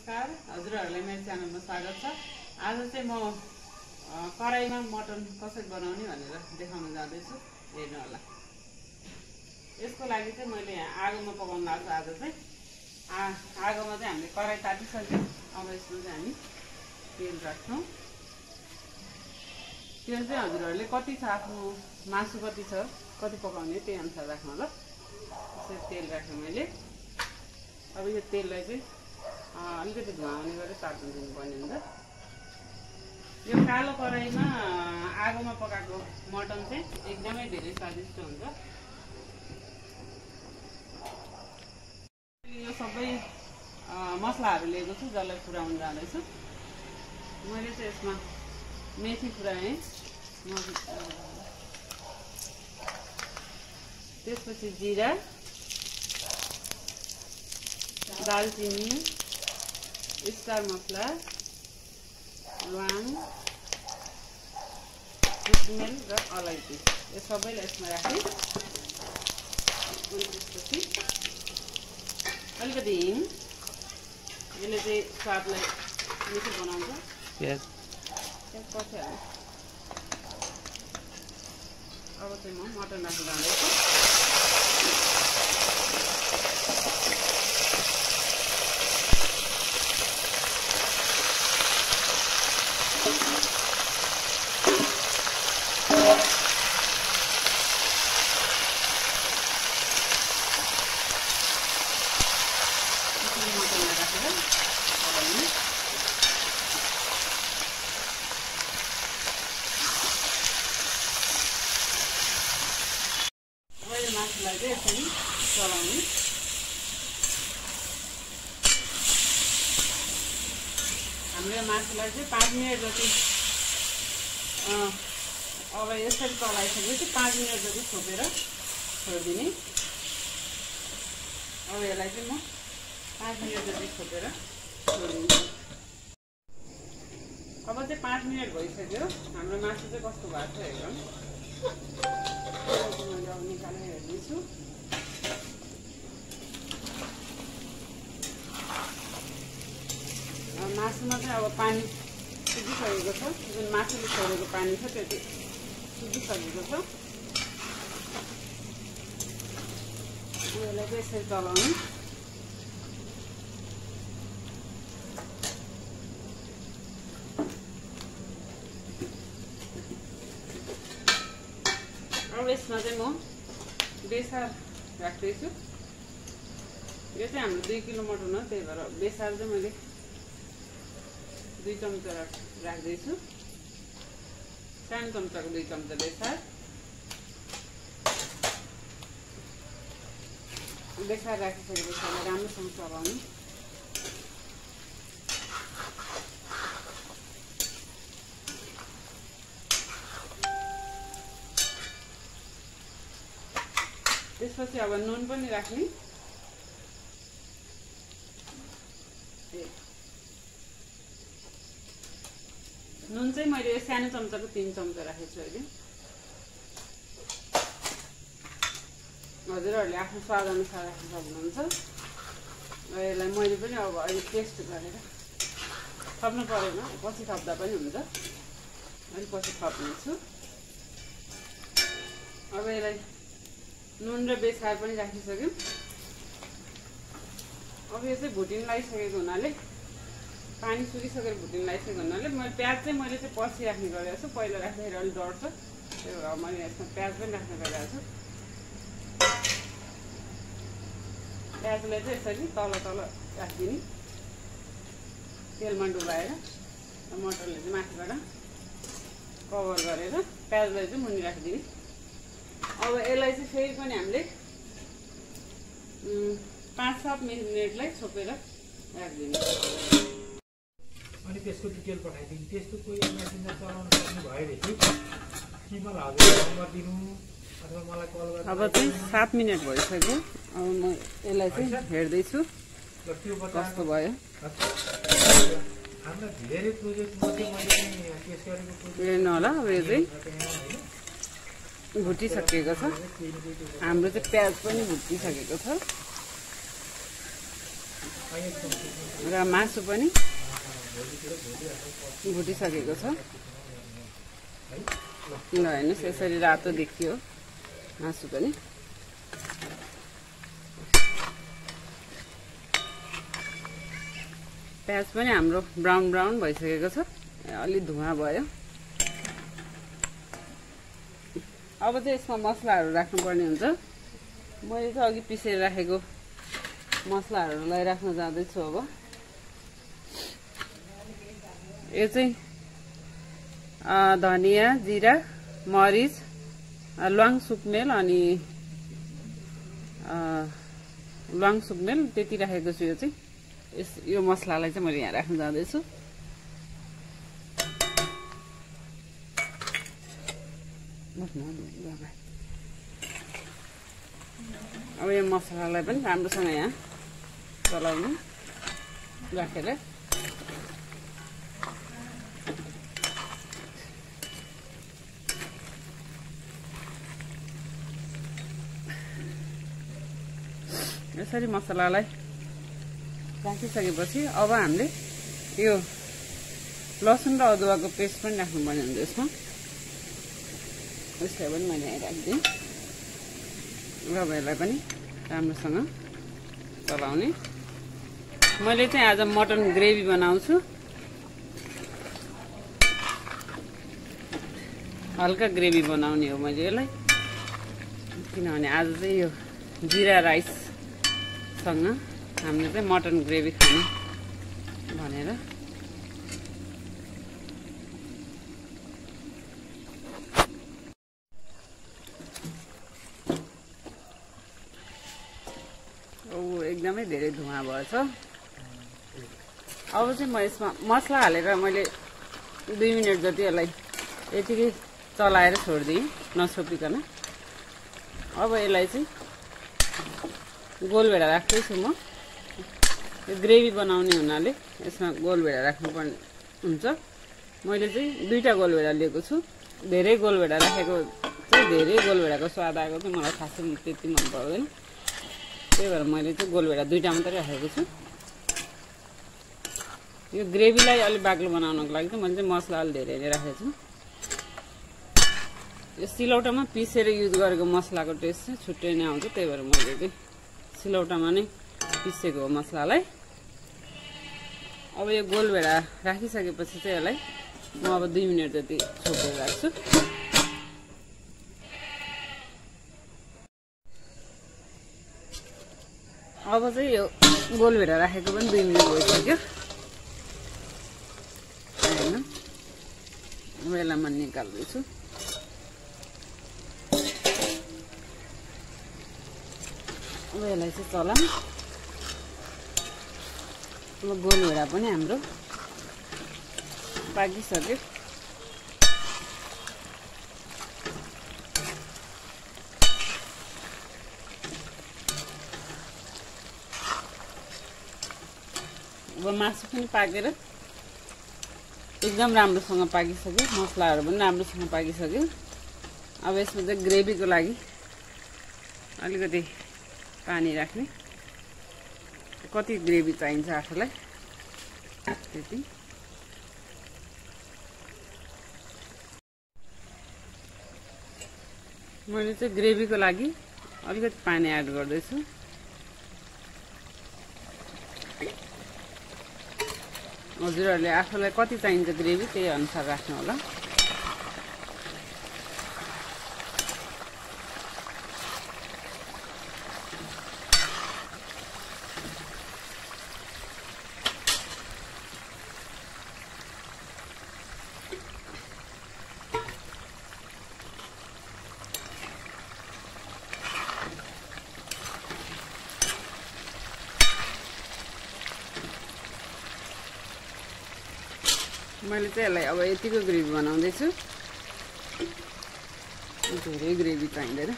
नमस्कार हजुरहरुलाई मेरो च्यानलमा स्वागत छ। आज चाहिँ म कराईमा मटन कसरी बनाउने भनेर देखाउन जाँदै छु। हेर्नु होला। यसको लागि चाहिँ मैले आगोमा पकाउन लाग्छु। आज चाहिँ आगोमा चाहिँ हामीले कराई तातिसक्यो। अब यसमा चाहिँ हामी तेल राख्छौं। तेल चाहिँ हजुरहरुले कति छ आफ्नो मासु कति छ कति पकाउने त्यही अनुसार राख्नु होला। यसरी तेल राखे मैले। अब यो तेललाई चाहिँ अलिकति धुवाउने गरेर ताप्न दिनुपर्ने हुन्छ। यो कालो कराईमा आगोमा पकाएको मटन चाहिँ एकदमै धेरै स्वादिष्ट हुन्छ। यो सबै मसलाहरू लिएको छु जसलाई फुराउन जाँदैछु। मैले चाहिँ यसमा मेथी फुराएँ, त्यसपछि जिरा, दालचिनी, स्टार मसला, ल्वाङ, सिस्मेल र अलैँची यो सबैलाई यसमा राखेँ। त्यसपछि अलिकति हिङ, यसले चाहिँ स्वादलाई मिठो बनाउँछ। प्याज पछि हाल्नु। अब चाहिँ म मटन राख्न जाँदैछु। मासुलाई चाहिँ यसरी चलाउने। हाम्रो मासुलाई चाहिँ 5 मिनट जति अब यसरी चलाइसकेपछि 5 मिनट जति छोपेर छोडिदिने। अब यसलाई चाहिँ म 5 मिनट जति छोपेर छोडिदिन्छु। अब चाहिँ 5 मिनट भइसक्यो। हाम्रो मासु चाहिँ कस्तो भएको छ हेरौँ। मैले अब निकालेर हेर्दैछु। मासुमा चाहिँ अब पानी सुकिसकेको छ। जुन मासुले छोडेको पानी छ त्यो चाहिँ सुकिसकेको छ। यसलाई चाहिँ यसरी चलाउने। अब यसमा चाहिँ म बेसार राख्दैछु। यो चाहिँ हाम्रो 2 किलो मटन हो, त्यही भएर बेसार चाहिँ मैले 2 चम्चा राख्दैछु। सानो चम्चाको 2 चम्चा बेसार। बेसार राखिसकेपछि राम्रोसँग चलाउने। त्यसपछि अब नुन पनि राख्ने। नुन चाहिँ मैले यो सानो चम्चाको 3 चम्चा राखेको छु अहिले। हजुरहरूले आफ्नो स्वाद अनुसार राख्न सक्नुहुन्छ। यसलाई मैले पनि अब अहिले टेस्ट गरेर थप्नु परेन, पछि थप्दा पनि हुन्छ। अहिले पछि थप्नेछु। अब यसलाई नुन र बेसार पनि राखिसक्यौँ। अब यो चाहिँ भुटिन लगाइसकेको हुनाले पानी सुकिसकेर भुटिन लगाइसकेको हुनाले मैले प्याज चाहिँ मैले चाहिँ पछि राख्ने गरेको छु। पहिला राख्दाखेरि अलिक डढ्छ, त्यही भएर मैले यसमा प्याज पनि राख्ने गरेको छु। प्याजलाई चाहिँ यसरी तल तल राखिदिने तेलमा डुबाएर। मटरले चाहिँ माथिबाट कभर गरेर प्याजलाई चाहिँ मुनि राखिदिने। अब यसलाई चाहिँ फेरि पनि हामीले 5-7 मिनटलाई छोपेर राखिदिने। अनि त्यसको डिटेल पठाइदिनु। त्यस्तो कोही मेसेन्जर चलाउन सक्ने भएदेखि किमा हजुर नम्बर दिनु अथवा मलाई कल गर्नु। अब चाहिँ 7 मिनट भइसक्यो। अब म यसलाई चाहिँ हेर्दैछु कस्तो भयो। हाम्रो धेरै प्रोजेक्ट मध्ये मैले टेस्ट गरेको प्रोजेक्ट हेर्नु होला। अब यो चाहिँ भुटिसकेको छ। हाम्रो चाहिँ प्याज पनि भुटिसकेको छ। र मासु पनि भुटिसकेको छ। ल हेर्नुहोस् यसरी रातो देखियो मासु पनि। प्याज पनि हाम्रो ब्राउन ब्राउन भइसकेको छ, अलि धुवा भयो। अब चाहिँ यसमा मसलाहरू राख्नुपर्ने हुन्छ। मैले चाहिँ अघि पिसेर राखेको मसलाहरूलाई राख्न जाँदैछु। अब यो चाहिँ धनिया, जिरा, मरिच, ल्वाङ सुकमेल अनि ल्वाङ सुकमेल त्यति राखेको छु। यो चाहिँ यो मसलालाई चाहिँ मैले यहाँ राख्न जाँदैछु। अब यो मसलालाई पनि राम्रोसँग यहाँ चलाउनु राखेर यसरी मसलालाई राखिसकेपछि अब हामीले यो लसुन र अदुवाको पेस्ट पनि राख्नुपर्ने हुन्छ यसमा। यसलाई पनि मैले यहाँ राखिदिएँ र यसलाई पनि राम्रोसँग चलाउने। मैले चाहिँ आज मटन ग्रेभी बनाउँछु। हल्का ग्रेभी बनाउने हो मैले यसलाई, किनभने आज चाहिँ यो जिरा राइससँग हामीले चाहिँ मटन ग्रेभी खाने भनेर। एकदमै धेरै धुवा भएछ। अब चाहिँ म यसमा मसला हालेर मैले 2 मिनट जति यसलाई यतिकै चलाएर छोडिदिएँ नछोपिकन। अब यसलाई चाहिँ गोलभेडा राख्दैछु म। यो ग्रेभी बनाउने हुनाले यसमा गोलभेडा राख्नुपर्ने हुन्छ। मैले चाहिँ 2टा गोलभेडा लिएको छु। धेरै गोलभेडा राखेको चाहिँ धेरै गोलभेडाको स्वाद आएको चाहिँ मलाई खासै त्यति मन पर्दैन। त्यही भएर मैले चाहिँ गोलभेडा 2टा मात्रै राखेको छु। यो ग्रेभीलाई अलि बाक्लो बनाउनको लागि चाहिँ मैले चाहिँ मसला अलि धेरै नै राखेको छु। यो सिलौटामा पिसेर युज गरेको मसलाको टेस्ट चाहिँ छुट्टै नै आउँछ। त्यही भएर मैले चाहिँ सिलौटामा नै पिसेको हो मसलालाई। अब यो गोलभेडा राखिसकेपछि चाहिँ यसलाई म अब 2 मिनट जति छोपेर राख्छु। अब चाहिँ यो गोलभेडा राखेको पनि 2 मिनट भइसक्यो। हैन, अब यसलाई म निकाल्दैछु। अब यसलाई चाहिँ चलाम। अब गोलभेडा पनि हाम्रो पाकिसक्यो। अब मासु पनि पाकेर एकदम राम्रोसँग पाकिसक्यो। मसलाहरू पनि राम्रोसँग पाकिसक्यो। अब यसमा चाहिँ ग्रेभीको लागि अलिकति पानी राख्ने। कति ग्रेभी चाहिन्छ आफूलाई त्यति। मैले चाहिँ ग्रेभीको लागि अलिकति पानी एड गर्दैछु। हजुरहरूले आफूलाई कति चाहिन्छ ग्रेभी त्यही अनुसार राख्नु होला। मैले चाहिँ यसलाई अब यतिको ग्रेभी बनाउँदैछु। धेरै ग्रेभी चाहिँदैन।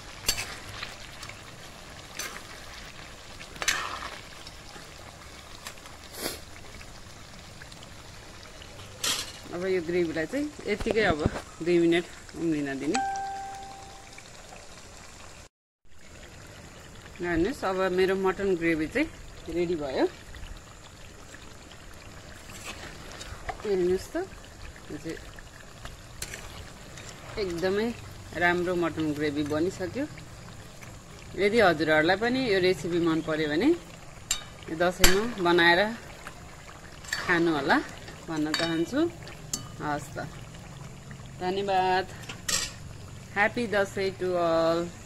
अब यो ग्रेभीलाई चाहिँ यतिकै अब 2 मिनट उम्लिन दिने। हेर्नुहोस् अब मेरो मटन ग्रेभी चाहिँ रेडी भयो। हेर्नुहोस् त, यो चाहिँ एकदमै राम्रो मटन ग्रेभी बनिसक्यो। यदि हजुरहरूलाई पनि यो रेसिपी मन पर्यो भने दसैँमा बनाएर खानु होला भन्न चाहन्छु। हस् त, धन्यवाद। Happy Dashain to all.